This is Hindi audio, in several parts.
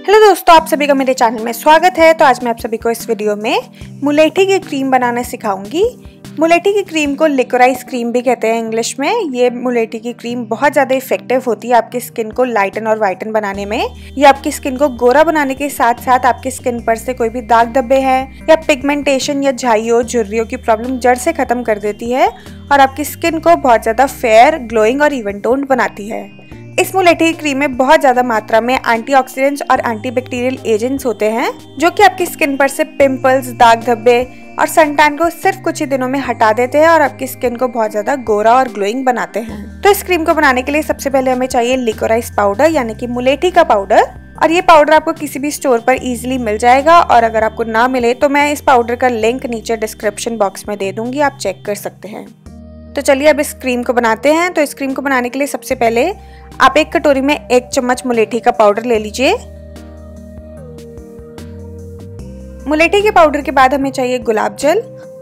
हेलो दोस्तों, आप सभी का मेरे चैनल में स्वागत है। तो आज मैं आप सभी को इस वीडियो में मुलेठी की क्रीम बनाना सिखाऊंगी। मुलेठी की क्रीम को लिकोराइस क्रीम भी कहते हैं इंग्लिश में। ये मुलेठी की क्रीम बहुत ज़्यादा इफेक्टिव होती है आपकी स्किन को लाइटन और वाइटन बनाने में। ये आपकी स्किन को गोरा बनाने के साथ साथ आपकी स्किन पर से कोई भी दाग धब्बे हैं या पिगमेंटेशन या झाइयों झुर्रियों की प्रॉब्लम जड़ से खत्म कर देती है और आपकी स्किन को बहुत ज़्यादा फेयर, ग्लोइंग और इवन टोन्ड बनाती है। इस मुलेठी क्रीम में बहुत ज्यादा मात्रा में एंटीऑक्सीडेंट्स और एंटीबैक्टीरियल एजेंट्स होते हैं जो कि आपकी स्किन पर से पिंपल्स, दाग धब्बे और सनटैन को सिर्फ कुछ ही दिनों में हटा देते हैं और आपकी स्किन को बहुत ज्यादा गोरा और ग्लोइंग बनाते हैं। तो इस क्रीम को बनाने के लिए सबसे पहले हमें चाहिए लिकोराइस पाउडर यानी कि मुलेठी का पाउडर। और ये पाउडर आपको किसी भी स्टोर पर इजीली मिल जाएगा और अगर आपको ना मिले तो मैं इस पाउडर का लिंक नीचे डिस्क्रिप्शन बॉक्स में दे दूंगी, आप चेक कर सकते हैं। तो चलिए अब इस क्रीम को बनाते हैं। तो इस क्रीम को बनाने के लिए सबसे पहले आप एक कटोरी में 1 चम्मच मुलेठी का पाउडर ले लीजिए। मुलेठी के पाउडर के बाद हमें चाहिए गुलाब जल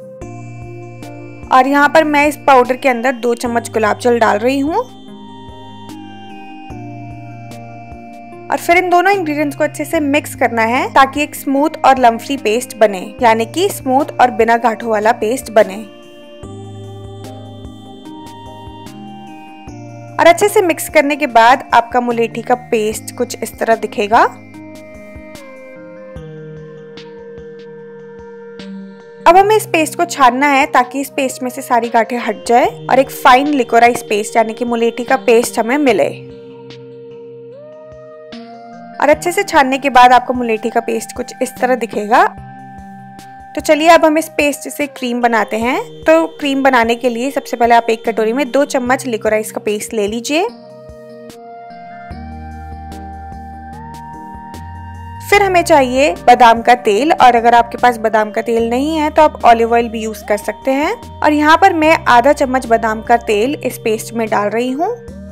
और यहाँ पर मैं इस पाउडर के अंदर 2 चम्मच गुलाब जल डाल रही हूँ। और फिर इन दोनों इंग्रेडिएंट्स को अच्छे से मिक्स करना है ताकि एक स्मूथ और लम्फी पेस्ट बने, यानी कि स्मूथ और बिना गांठों वाला पेस्ट बने। और अच्छे से मिक्स करने के बाद आपका मुलेठी का पेस्ट कुछ इस तरह दिखेगा। अब हमें इस पेस्ट को छानना है ताकि इस पेस्ट में से सारी गांठें हट जाए और एक फाइन लिकोराइस पेस्ट यानी कि मुलेठी का पेस्ट हमें मिले। और अच्छे से छानने के बाद आपको मुलेठी का पेस्ट कुछ इस तरह दिखेगा। तो चलिए अब हम इस पेस्ट से क्रीम बनाते हैं। तो क्रीम बनाने के लिए सबसे पहले आप एक कटोरी में 2 चम्मच लिकोराइस का पेस्ट ले लीजिए। फिर हमें चाहिए बादाम का तेल और अगर आपके पास बादाम का तेल नहीं है तो आप ऑलिव ऑयल भी यूज कर सकते हैं। और यहाँ पर मैं आधा चम्मच बादाम का तेल इस पेस्ट में डाल रही हूँ।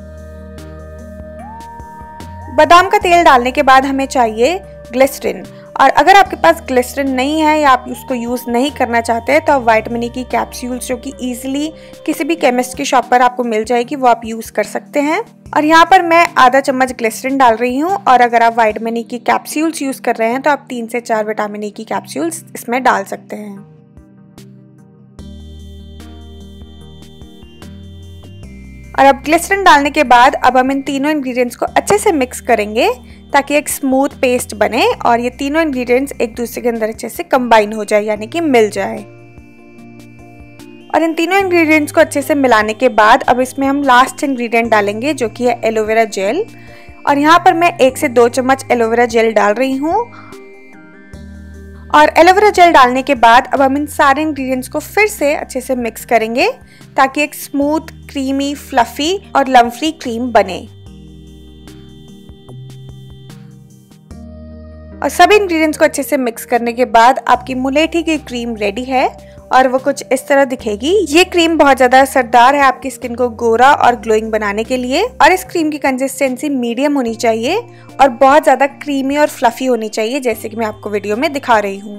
बादाम का तेल डालने के बाद हमें चाहिए ग्लिसरीन और अगर आपके पास ग्लिसरीन नहीं है या आप उसको यूज नहीं करना चाहते तो आप विटामिन ई की कैप्सूल्स जो कि इजीली किसी भी केमिस्ट की शॉप पर आपको मिल जाएगी वो आप यूज कर सकते हैं। और यहाँ पर मैं आधा चम्मच ग्लिसरीन डाल रही हूँ और अगर आप विटामिन ई की कैप्सूल्स यूज कर रहे हैं तो आप 3 से 4 विटामिन ई की कैप्सूल्स इसमें डाल सकते हैं। और अब ग्लिसरीन डालने के बाद अब हम इन तीनों इंग्रेडिएंट्स को अच्छे से मिक्स करेंगे ताकि एक स्मूथ पेस्ट बने और ये तीनों इंग्रेडिएंट्स एक दूसरे के अंदर अच्छे से कंबाइन हो जाए यानी कि मिल जाए। और इन तीनों इंग्रेडिएंट्स को अच्छे से मिलाने के बाद अब इसमें हम लास्ट इंग्रेडिएंट डालेंगे जो कि है एलोवेरा जेल। और यहाँ पर मैं 1 से 2 चम्मच एलोवेरा जेल डाल रही हूँ। और एलोवेरा जेल डालने के बाद अब हम इन सारे इंग्रेडिएंट्स को फिर से अच्छे से मिक्स करेंगे ताकि एक स्मूथ, क्रीमी, फ्लफी और लम्फी क्रीम बने। और सभी इंग्रेडिएंट्स को अच्छे से मिक्स करने के बाद आपकी मुलेठी की क्रीम रेडी है और वो कुछ इस तरह दिखेगी। ये क्रीम बहुत ज्यादा असरदार है आपकी स्किन को गोरा और ग्लोइंग बनाने के लिए। और इस क्रीम की कंसिस्टेंसी मीडियम होनी चाहिए और बहुत ज्यादा क्रीमी और फ्लफी होनी चाहिए जैसे कि मैं आपको वीडियो में दिखा रही हूँ।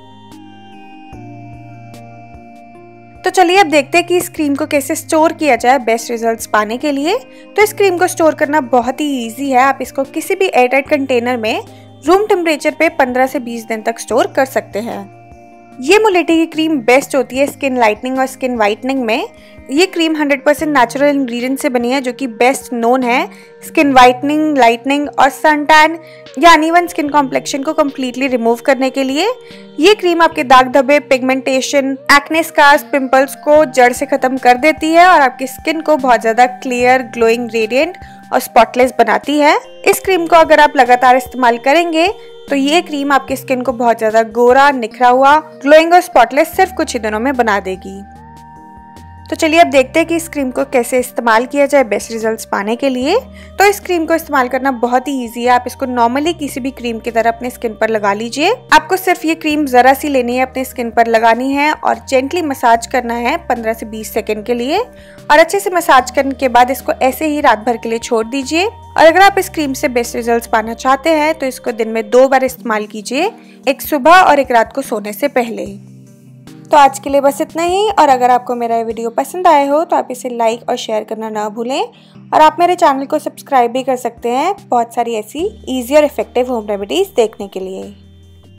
तो चलिए अब देखते हैं कि इस क्रीम को कैसे स्टोर किया जाए बेस्ट रिजल्ट्स पाने के लिए। तो इस क्रीम को स्टोर करना बहुत ही इजी है। आप इसको किसी भी एयरटाइट कंटेनर में रूम टेम्परेचर पे 15 से 20 दिन तक स्टोर कर सकते हैं। ये मुलेठी की क्रीम बेस्ट होती है स्किन लाइटनिंग और स्किन वाइटनिंग में। ये क्रीम 100% नेचुरल इंग्रेडिएंट से बनी है जो कि बेस्ट नोन है स्किन वाइटनिंग, लाइटनिंग और सन टैन या अनइवन स्किन कॉम्प्लेक्शन को कम्प्लीटली रिमूव करने के लिए। ये क्रीम आपके दाग धब्बे, पिगमेंटेशन, एक्ने स्कार्स, पिंपल्स को जड़ से खत्म कर देती है और आपकी स्किन को बहुत ज्यादा क्लियर, ग्लोइंग, रेडिएंट और स्पॉटलेस बनाती है। इस क्रीम को अगर आप लगातार इस्तेमाल करेंगे तो ये क्रीम आपकी स्किन को बहुत ज्यादा गोरा, निखरा हुआ, ग्लोइंग और स्पॉटलेस सिर्फ कुछ ही दिनों में बना देगी। तो चलिए अब देखते हैं कि इस क्रीम को कैसे इस्तेमाल किया जाए बेस्ट रिजल्ट्स पाने के लिए। तो इस क्रीम को इस्तेमाल करना बहुत ही इजी है। आप इसको नॉर्मली किसी भी क्रीम की तरह अपने स्किन पर लगा लीजिए। आपको सिर्फ ये क्रीम जरा सी लेनी है, अपने स्किन पर लगानी है और जेंटली मसाज करना है 15 से 20 सेकंड के लिए। और अच्छे से मसाज करने के बाद इसको ऐसे ही रात भर के लिए छोड़ दीजिए। और अगर आप इस क्रीम से बेस्ट रिजल्ट्स पाना चाहते हैं तो इसको दिन में 2 बार इस्तेमाल कीजिए, एक सुबह और एक रात को सोने से पहले। तो आज के लिए बस इतना ही, और अगर आपको मेरा ये वीडियो पसंद आया हो तो आप इसे लाइक और शेयर करना ना भूलें, और आप मेरे चैनल को सब्सक्राइब भी कर सकते हैं बहुत सारी ऐसी ईजी और इफेक्टिव होम रेमेडीज़ देखने के लिए।